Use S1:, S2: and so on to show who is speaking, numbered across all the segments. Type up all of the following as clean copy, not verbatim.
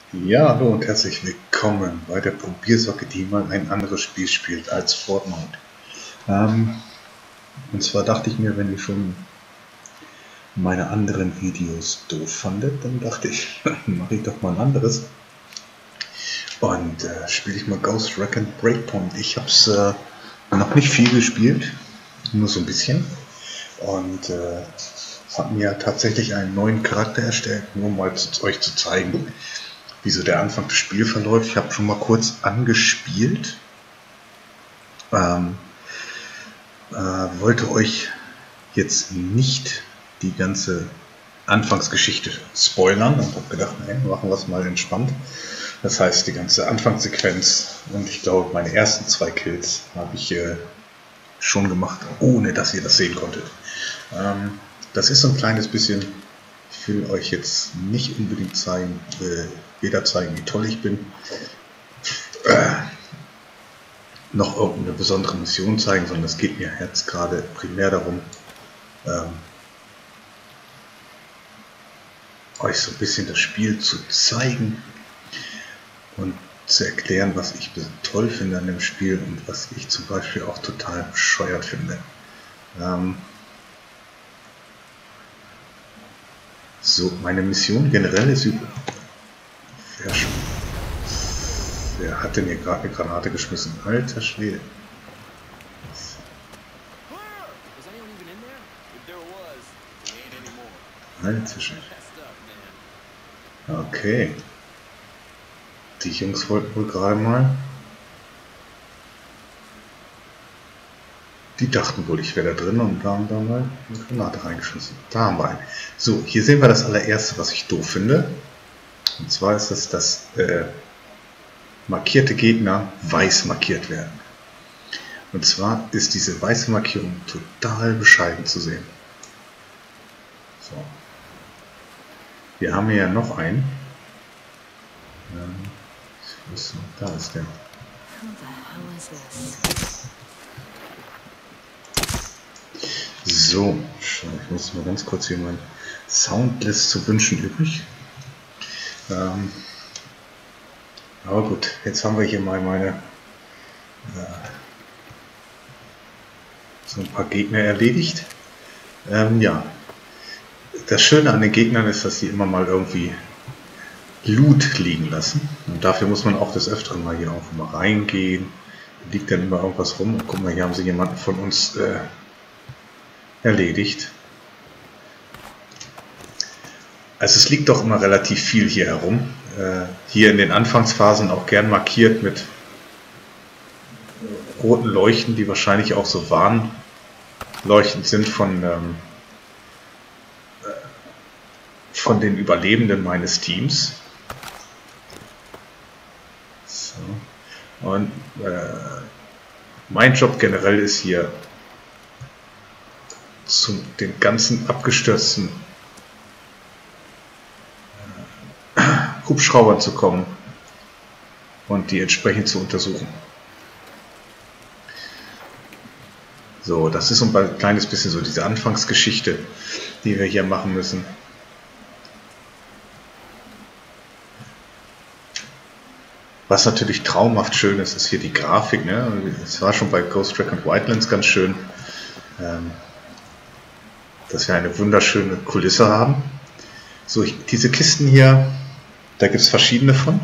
S1: Ja, hallo und herzlich willkommen bei der Probiersocke, die mal ein anderes Spiel spielt als Fortnite. Und zwar dachte ich mir, wenn ihr schon meine anderen Videos doof fandet, dann dachte ich, mache ich doch mal ein anderes. Und spiele ich mal Ghost Recon Breakpoint. Ich habe es noch nicht viel gespielt, nur so ein bisschen. Und habe mir tatsächlich einen neuen Charakter erstellt, nur mal euch zu zeigen, wie so der Anfang des Spiels verläuft. Ich habe schon mal kurz angespielt. Wollte euch jetzt nicht die ganze Anfangsgeschichte spoilern und habe gedacht, nee, machen wir es mal entspannt. Das heißt, die ganze Anfangssequenz und ich glaube, meine ersten 2 Kills habe ich schon gemacht, ohne dass ihr das sehen konntet. Das ist so ein kleines bisschen, ich will euch jetzt nicht unbedingt zeigen, weder zeigen, wie toll ich bin, noch irgendeine besondere Mission zeigen, sondern es geht mir jetzt gerade primär darum, euch so ein bisschen das Spiel zu zeigen und zu erklären, was ich toll finde an dem Spiel und was ich zum Beispiel auch total bescheuert finde. So, meine Mission generell ist über... Wer hat denn hier gerade eine Granate geschmissen? Alter Schwede. Alter Schwede. Okay. Die Jungs wollten wohl gerade mal... Die dachten wohl, ich wäre da drin und haben da mal eine Granate reingeschossen. Da haben wir einen. So, hier sehen wir das allererste, was ich doof finde. Und zwar ist es, dass markierte Gegner weiß markiert werden. Und zwar ist diese weiße Markierung total bescheiden zu sehen. So. Wir haben hier ja noch einen. Da ist der. So, ich muss mal ganz kurz hier mein Sound lässt zu wünschen übrig. Aber gut, jetzt haben wir hier mal meine so ein paar Gegner erledigt. Ja, das Schöne an den Gegnern ist, dass sie immer mal irgendwie Loot liegen lassen. Und dafür muss man auch des Öfteren mal hier auch mal reingehen. Da liegt dann immer irgendwas rum. Und guck mal, hier haben sie jemanden von uns erledigt. Also es liegt doch immer relativ viel hier herum. Hier in den Anfangsphasen auch gern markiert mit roten Leuchten, die wahrscheinlich auch so Warnleuchten sind von den Überlebenden meines Teams. So. Und mein Job generell ist hier zu den ganzen abgestürzten Hubschraubern zu kommen und die entsprechend zu untersuchen. So, das ist so ein kleines bisschen so diese Anfangsgeschichte, die wir hier machen müssen. Was natürlich traumhaft schön ist, ist hier die Grafik. Ne? Es war schon bei Ghost Recon Wildlands ganz schön, dass wir eine wunderschöne Kulisse haben. So, diese Kisten hier, da gibt es verschiedene von.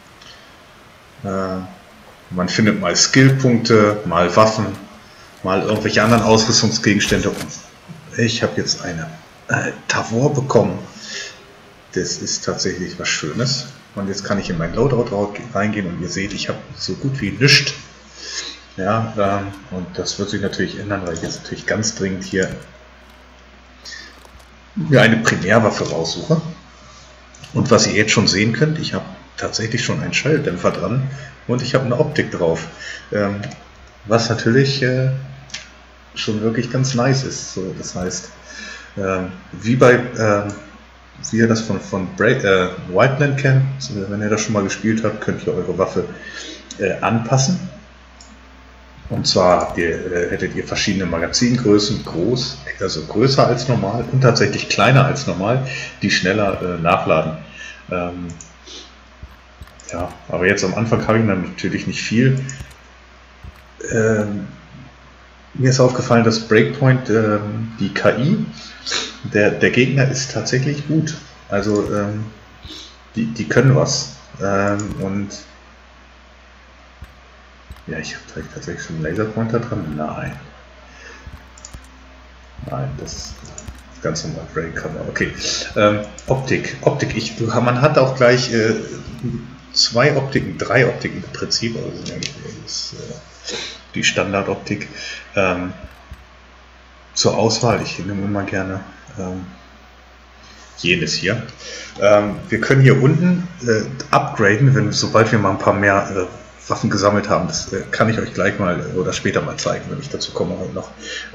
S1: Man findet mal Skillpunkte, mal Waffen, mal irgendwelche anderen Ausrüstungsgegenstände. Ich habe jetzt eine Tavor bekommen. Das ist tatsächlich was Schönes. Und jetzt kann ich in mein Loadout reingehen und ihr seht, ich habe so gut wie nichts. Ja, und das wird sich natürlich ändern, weil ich jetzt natürlich ganz dringend hier mir eine Primärwaffe raussuche. Und was ihr jetzt schon sehen könnt, ich habe tatsächlich schon einen Schalldämpfer dran und ich habe eine Optik drauf. Was natürlich schon wirklich ganz nice ist. So, das heißt, wie ihr das von Wildland kennt, also wenn ihr das schon mal gespielt habt, könnt ihr eure Waffe anpassen. Und zwar hättet ihr verschiedene Magazingrößen, also größer als normal und tatsächlich kleiner als normal, die schneller nachladen. Ja, aber jetzt am Anfang habe ich dann natürlich nicht viel. Mir ist aufgefallen, dass Breakpoint, die KI, der Gegner ist tatsächlich gut. Also die können was. Und ja, ich habe tatsächlich schon einen Laserpointer dran. Nein. Nein, das ist ganz normal Braincover. Okay. Optik. Man hat auch gleich 2 Optiken, 3 Optiken im Prinzip. Also das ist die Standardoptik zur Auswahl. Ich nehme immer gerne jenes hier. Wir können hier unten upgraden, sobald wir mal ein paar mehr Waffen gesammelt haben. Das kann ich euch gleich mal oder später mal zeigen, wenn ich dazu komme heute noch.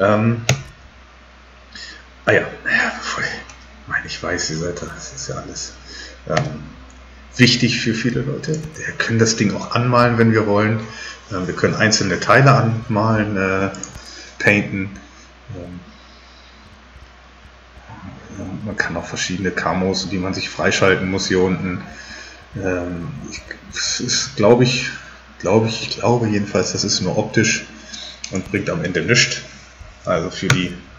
S1: Ich weiß, ihr seid da, das ist ja alles wichtig für viele Leute. Wir können das Ding auch anmalen, wenn wir wollen. Wir können einzelne Teile anmalen, painten. Man kann auch verschiedene Camos, die man sich freischalten muss, hier unten. Ich glaube jedenfalls, das ist nur optisch und bringt am Ende nichts. Also für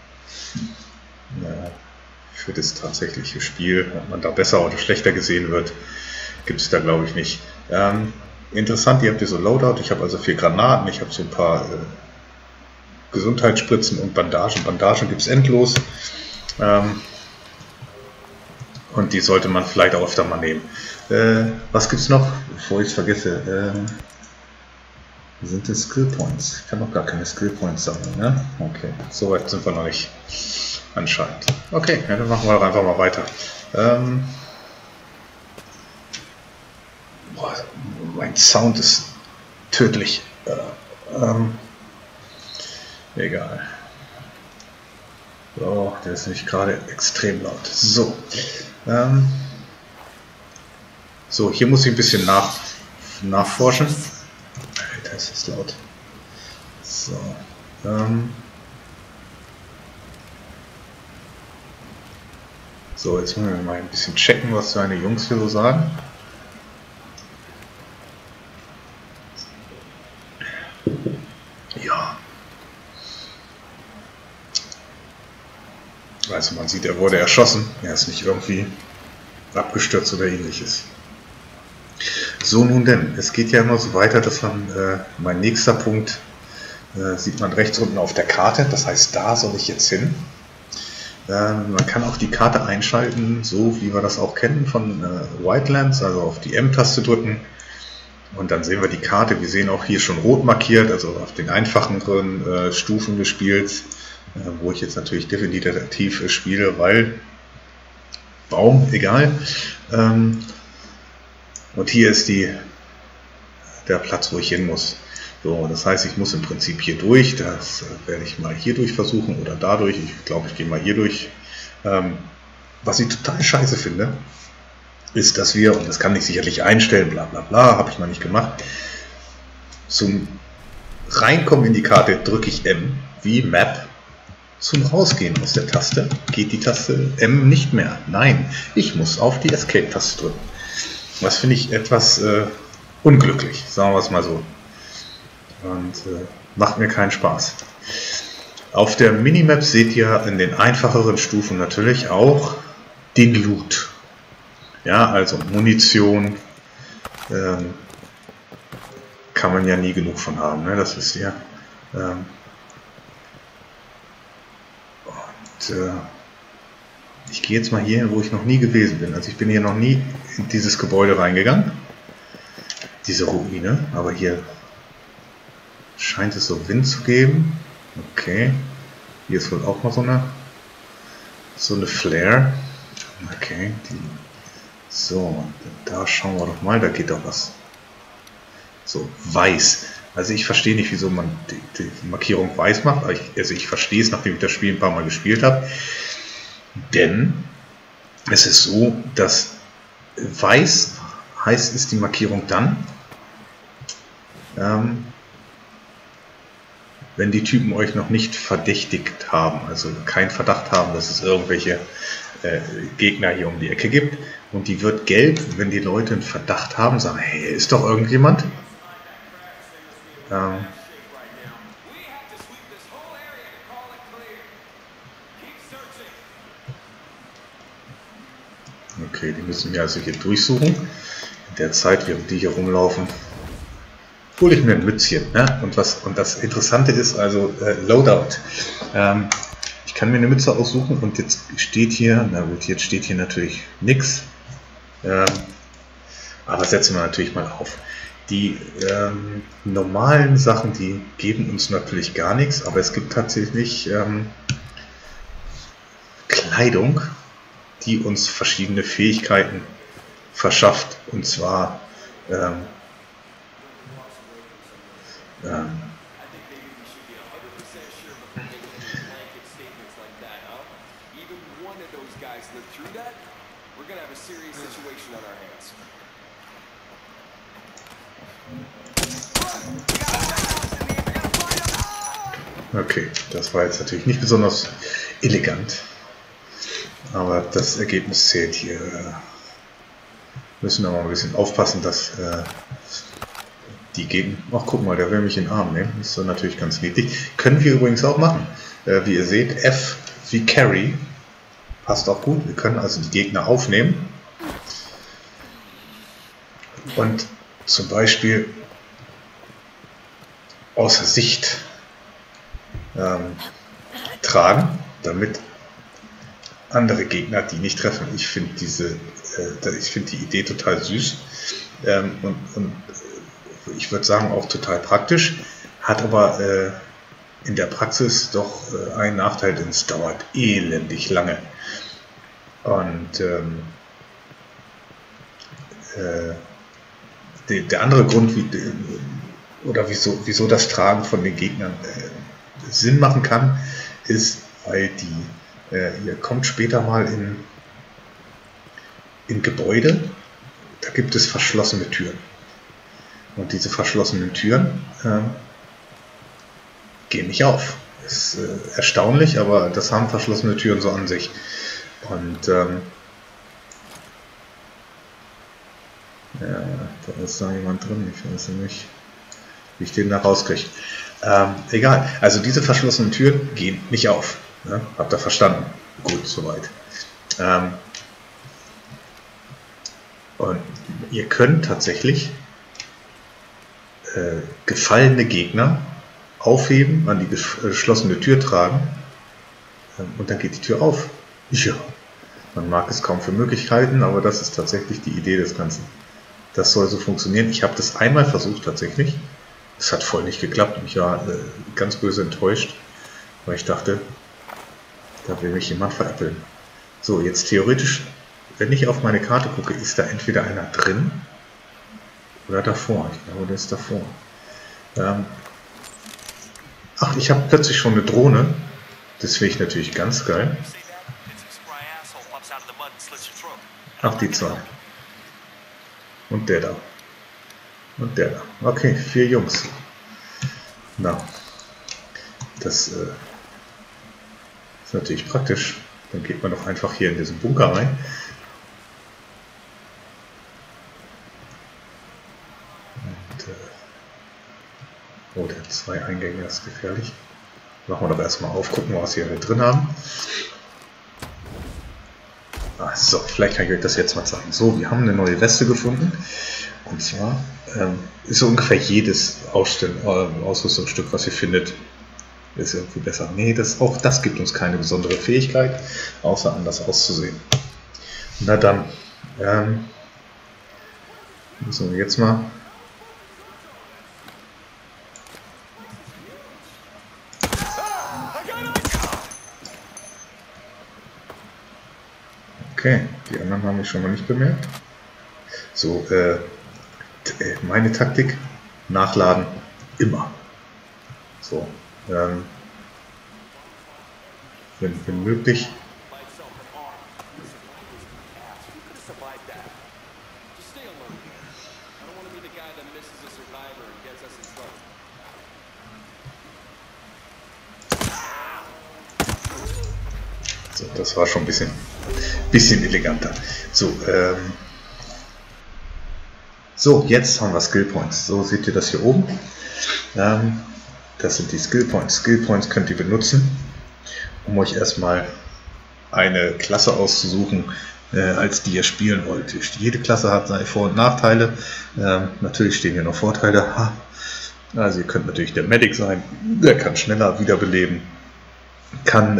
S1: das tatsächliche Spiel, ob man da besser oder schlechter gesehen wird, gibt es da glaube ich nicht. Interessant, ihr habt hier so Loadout, ich habe also 4 Granaten, ich habe so ein paar Gesundheitsspritzen und Bandagen. Bandagen gibt es endlos. Und die sollte man vielleicht auch öfter mal nehmen. Was gibt es noch, bevor ich es vergesse? Sind das Skill Points? Ich kann noch gar keine Skill Points sammeln, ne? Okay, so weit sind wir noch nicht. Anscheinend. Okay, ja, dann machen wir einfach mal weiter. Mein Sound ist tödlich. Egal. So, der ist nicht gerade extrem laut. So. So, hier muss ich ein bisschen nachforschen. Alter, ist das laut. So. So, jetzt müssen wir mal ein bisschen checken, was seine Jungs hier so sagen. Ja. Also man sieht, er wurde erschossen. Er ist nicht irgendwie abgestürzt oder ähnliches. So, nun denn. Es geht ja immer so weiter, dass man, mein nächster Punkt, sieht man rechts unten auf der Karte. Das heißt, da soll ich jetzt hin. Man kann auch die Karte einschalten, so wie wir das auch kennen von Wildlands, also auf die M-Taste drücken und dann sehen wir die Karte. Wir sehen auch hier schon rot markiert, also auf den einfacheren Stufen des Spiels, wo ich jetzt natürlich definitiv spiele, weil Baum, egal. Und hier ist der Platz, wo ich hin muss. So, das heißt, ich muss im Prinzip hier durch, das werde ich mal hier durch versuchen oder dadurch, ich glaube, ich gehe mal hier durch. Was ich total scheiße finde, ist, dass wir, und das kann ich sicherlich einstellen, bla bla bla, habe ich noch nicht gemacht, zum Reinkommen in die Karte drücke ich M, wie Map, zum Rausgehen aus der Taste geht die Taste M nicht mehr. Nein, ich muss auf die Escape-Taste drücken. Das finde ich etwas unglücklich, sagen wir es mal so. Und macht mir keinen Spaß. Auf der Minimap seht ihr in den einfacheren Stufen natürlich auch den Loot. Ja, also Munition kann man ja nie genug von haben, ne? Das wisst ihr. Ich gehe jetzt mal hier hin, wo ich noch nie gewesen bin. Also ich bin hier noch nie in dieses Gebäude reingegangen. Diese Ruine, aber hier scheint es so Wind zu geben. Okay. Hier ist wohl auch mal so eine Flare. Okay. So, da schauen wir doch mal, da geht doch was. So, weiß. Also ich verstehe nicht, wieso man die Markierung weiß macht. Also ich verstehe es, nachdem ich das Spiel ein paar Mal gespielt habe. Denn es ist so, dass weiß heißt, ist die Markierung dann, wenn die Typen euch noch nicht verdächtigt haben, also keinen Verdacht haben, dass es irgendwelche Gegner hier um die Ecke gibt. Und die wird gelb, wenn die Leute einen Verdacht haben, sagen, hey, ist doch irgendjemand. Okay, die müssen wir also hier durchsuchen. In der Zeit, während die hier rumlaufen, hole ich mir ein Mützchen. Ne? Und das Interessante ist also Loadout. Ich kann mir eine Mütze aussuchen und jetzt steht hier, na gut, jetzt steht hier natürlich nichts. Aber setzen wir natürlich mal auf. Die normalen Sachen, die geben uns natürlich gar nichts, aber es gibt tatsächlich Kleidung, die uns verschiedene Fähigkeiten verschafft. Und zwar okay, das war jetzt natürlich nicht besonders elegant, aber das Ergebnis zählt hier. Müssen wir mal ein bisschen aufpassen, dass die Gegner... Ach, guck mal, der will mich in den Arm nehmen. Das ist natürlich ganz niedlich. Können wir übrigens auch machen. Wie ihr seht, F wie Carry passt auch gut. Wir können also die Gegner aufnehmen und zum Beispiel außer Sicht tragen, damit andere Gegner die nicht treffen. Ich finde die Idee total süß und ich würde sagen auch total praktisch, hat aber in der Praxis doch einen Nachteil, denn es dauert elendig lange. Und der andere Grund, wieso das Tragen von den Gegnern Sinn machen kann, ist, weil ihr kommt später mal in Gebäude, da gibt es verschlossene Türen. Und diese verschlossenen Türen gehen nicht auf. Ist erstaunlich, aber das haben verschlossene Türen so an sich. Und ja, da ist da jemand drin. Ich weiß nicht, wie ich den da rauskriege. Egal, also diese verschlossenen Türen gehen nicht auf. Ne? Habt ihr verstanden? Gut, soweit. Und ihr könnt tatsächlich gefallene Gegner aufheben, an die geschlossene Tür tragen und dann geht die Tür auf. Ja, man mag es kaum für Möglichkeiten, aber das ist tatsächlich die Idee des Ganzen. Das soll so funktionieren. Ich habe das einmal versucht tatsächlich. Es hat voll nicht geklappt. Ich war ganz böse enttäuscht, weil ich dachte, da will mich jemand veräppeln. So, jetzt theoretisch, wenn ich auf meine Karte gucke, ist da entweder einer drin oder davor. Ich glaube, der ist davor. Ach, ich habe plötzlich schon eine Drohne. Das finde ich natürlich ganz geil. Ach, die zwei. Und der da. Und der da. Okay, 4 Jungs. Na, das ist natürlich praktisch. Dann geht man doch einfach hier in diesen Bunker rein. Und, oh, der hat 2 Eingänge, das ist gefährlich. Machen wir doch erstmal auf, gucken, was wir hier drin haben. Ah, so, vielleicht kann ich euch das jetzt mal zeigen. So, wir haben eine neue Weste gefunden. Und zwar ist so ungefähr jedes Ausrüstungsstück, was ihr findet, ist irgendwie besser. Nee, auch das gibt uns keine besondere Fähigkeit, außer anders auszusehen. Na dann, müssen wir jetzt mal okay, die anderen haben mich schon mal nicht bemerkt. So, meine Taktik, nachladen, immer. So, wenn möglich. So, das war schon ein bisschen eleganter. So, so, jetzt haben wir Skill Points. So seht ihr das hier oben. Das sind die Skill Points. Skill Points könnt ihr benutzen, um euch erstmal eine Klasse auszusuchen, als die ihr spielen wollt. Jede Klasse hat seine Vor- und Nachteile. Natürlich stehen hier noch Vorteile. Also ihr könnt natürlich der Medic sein, der kann schneller wiederbeleben, kann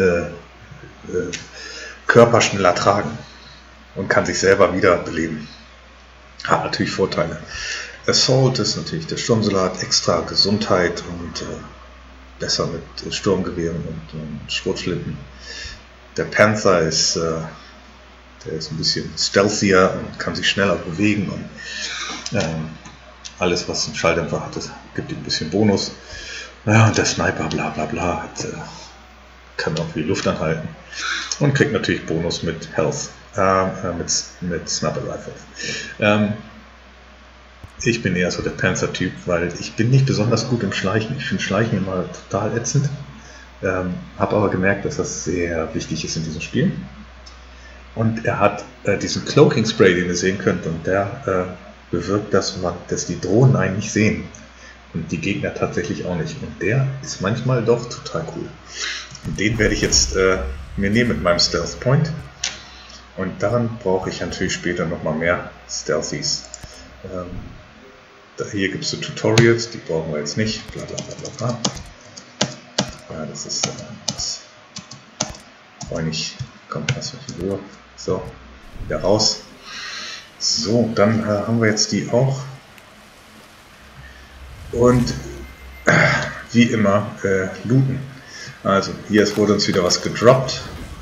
S1: Körper schneller tragen und kann sich selber wiederbeleben. Hat natürlich Vorteile. Assault ist natürlich der Sturmsoldat, extra Gesundheit und besser mit Sturmgewehren und Schrotflinten. Der Panther ist, der ist ein bisschen stealthier und kann sich schneller bewegen und alles, was einen Schalldämpfer hat, das gibt ihm ein bisschen Bonus. Ja, und der Sniper, bla bla bla, kann auch viel Luft anhalten und kriegt natürlich Bonus mit Health, mit Sniper Rifle. Ich bin eher so der Panther-Typ, weil ich bin nicht besonders gut im Schleichen. Ich finde Schleichen immer total ätzend. Habe aber gemerkt, dass das sehr wichtig ist in diesem Spiel. Und er hat diesen Cloaking Spray, den ihr sehen könnt, und der bewirkt, dass die Drohnen einen nicht sehen. Und die Gegner tatsächlich auch nicht. Und der ist manchmal doch total cool. Und den werde ich jetzt mir nehmen mit meinem Stealth Point. Und daran brauche ich natürlich später nochmal mehr Stealthies. Hier gibt es so Tutorials, die brauchen wir jetzt nicht. Bla bla bla bla bla. Ja, das ist das. Freundlich. Kommt das viel höher. So, wieder raus. So, dann haben wir jetzt die auch. Und wie immer looten. Also, hier wurde uns wieder was gedroppt.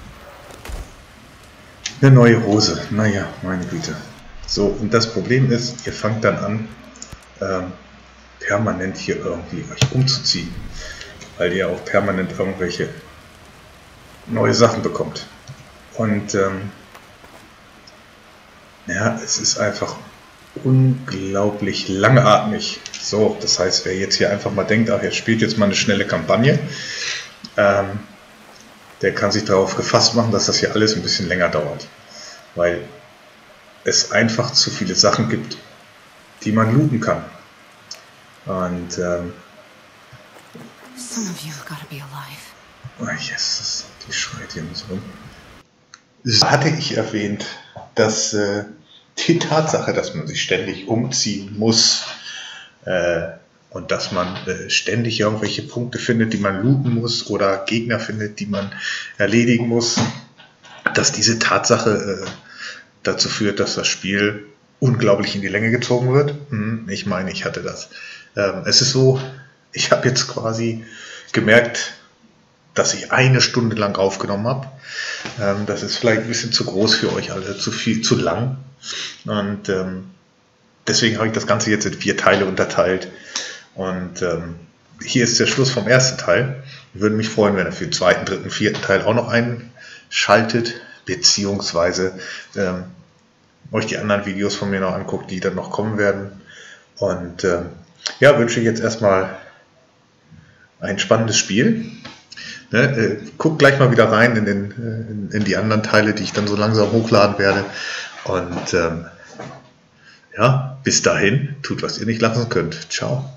S1: Eine neue Hose. Naja, meine Güte. So, und das Problem ist, ihr fangt dann an, permanent hier irgendwie euch umzuziehen. Weil ihr auch permanent irgendwelche neue Sachen bekommt. Und ja, es ist einfach unglaublich langatmig. So, das heißt, wer jetzt hier einfach mal denkt, ach, jetzt spielt jetzt mal eine schnelle Kampagne, der kann sich darauf gefasst machen, dass das hier alles ein bisschen länger dauert. Weil es einfach zu viele Sachen gibt, die man looten kann. Und oh Jesus, die schreit hier so rum. Hatte ich erwähnt, dass die Tatsache, dass man sich ständig umziehen muss und dass man ständig irgendwelche Punkte findet, die man looten muss oder Gegner findet, die man erledigen muss, dass diese Tatsache dazu führt, dass das Spiel unglaublich in die Länge gezogen wird. Ich meine, ich hatte das. Es ist so, ich habe jetzt quasi gemerkt, dass ich 1 Stunde lang aufgenommen habe. Das ist vielleicht ein bisschen zu groß für euch alle, zu lang. Und deswegen habe ich das Ganze jetzt in 4 Teile unterteilt. Und hier ist der Schluss vom ersten Teil. Ich würde mich freuen, wenn ihr für den 2., 3., 4. Teil auch noch einschaltet, beziehungsweise euch die anderen Videos von mir noch anguckt, die dann noch kommen werden. Und ja, wünsche ich jetzt erstmal ein spannendes Spiel. Guckt gleich mal wieder rein in die anderen Teile, die ich dann so langsam hochladen werde. Und ja, bis dahin, tut, was ihr nicht lassen könnt. Ciao.